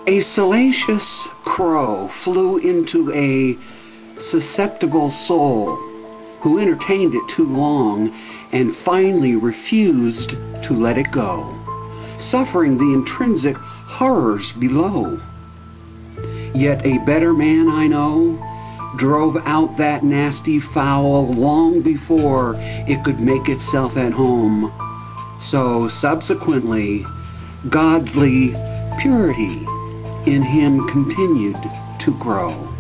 A salacious crow flew into a susceptible soul who entertained it too long and finally refused to let it go, suffering the intrinsic horrors below. Yet a better man I know drove out that nasty fowl long before it could make itself at home. So subsequently, godly purity in him continued to grow.